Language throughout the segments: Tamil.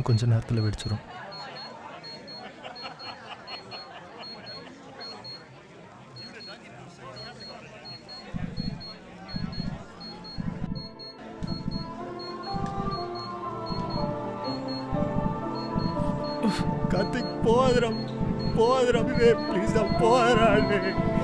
இன்னும் கொஞ்ச நேரத்தில் வெடிச்சிடும். கார்த்திக் போதுடா ப்ளீஸ் போதுடாடு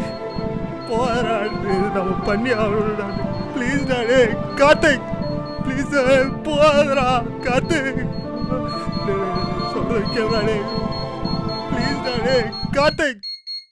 நம்ம பண்ணி ஆகணும்டா ப்ளீஸ் டாடே கார்த்திக் ப்ளீஸ் போதுடா கார்த்திக் சொல்றது கேளுடாடே ப்ளீஸ் டாடே Karthik.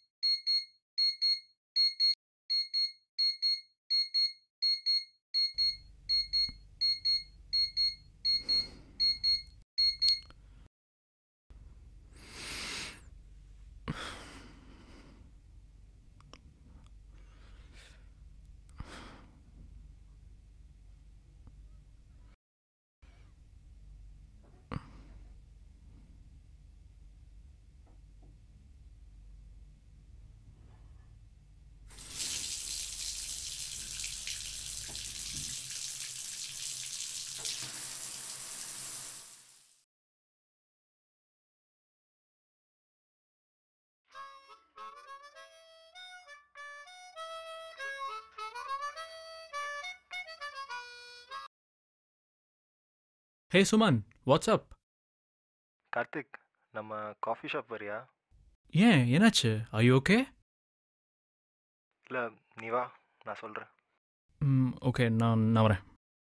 Hey Suman, what's up? Karthik நம்ம காஃபி ஷாப் வரியா? ஏன் என்னாச்சு? Are you okay? இல்லை நீ வா நான் சொல்கிறேன். ஓகே நான் வரேன்.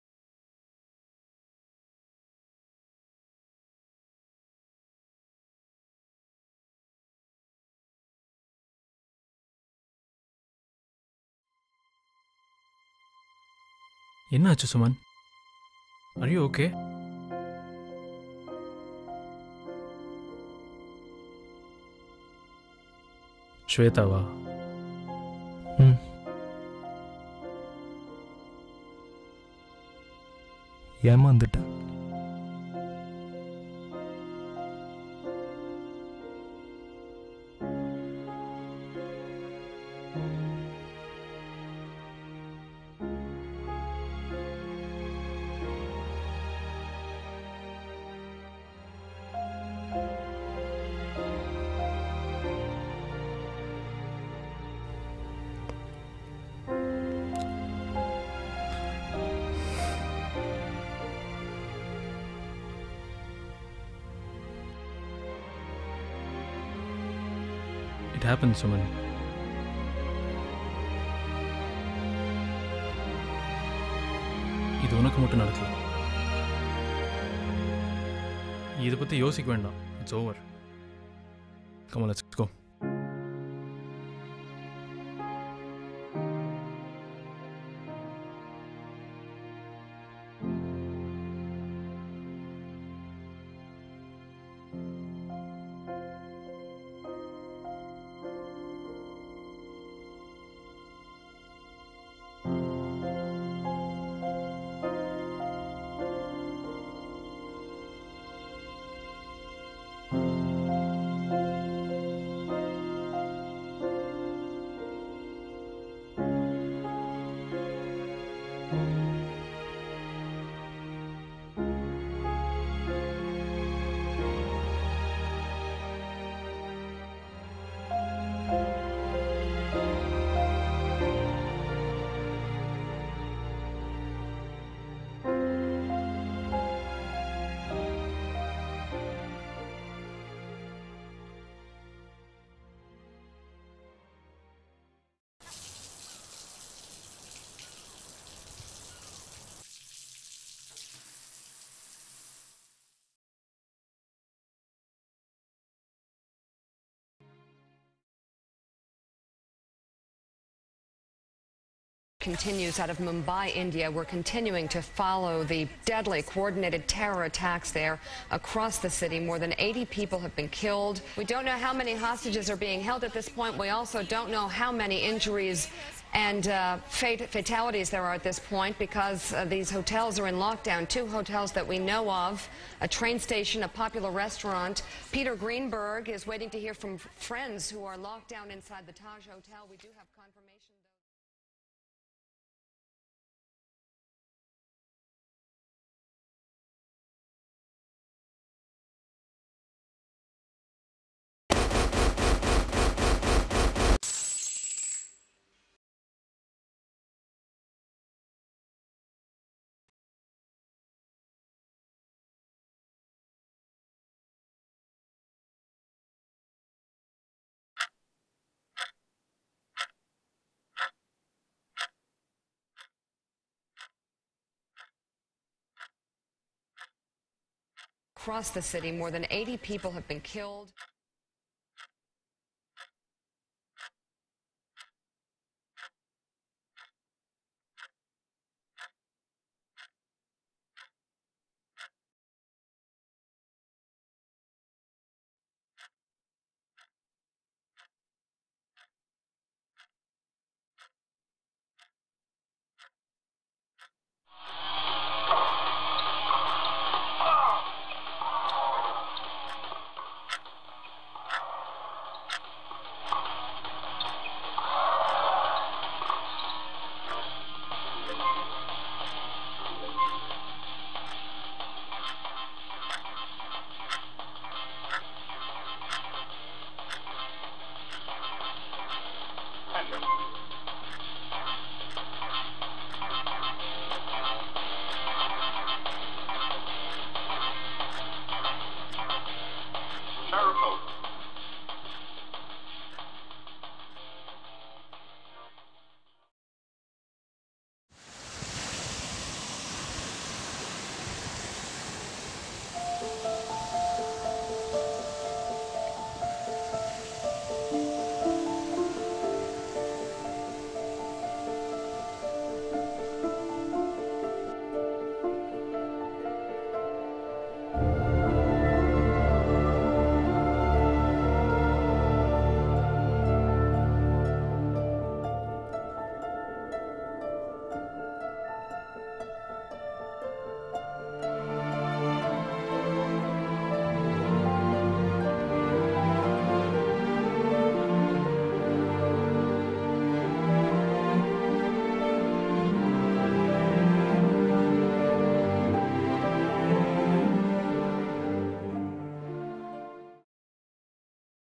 என்னாச்சு Suman? Are you okay? ஸ்வேதாவா? ஏமாந்துட்டேன். It happened, Suman. இது உனக்கு மட்டும் நடக்கல. இதை பற்றி யோசிக்க வேண்டாம். It's over. Come on, let's go. Continues out of Mumbai, India. We're continuing to follow the deadly coordinated terror attacks there across the city. More than 80 people have been killed. We don't know how many hostages are being held at this point. We also don't know how many injuries and fatalities there are at this point because these hotels are in lockdown. 2 hotels that we know of, a train station, a popular restaurant. Peter Greenberg is waiting to hear from friends who are locked down inside the Taj Hotel. We do have confirmation. across the city. More than 80 people have been killed.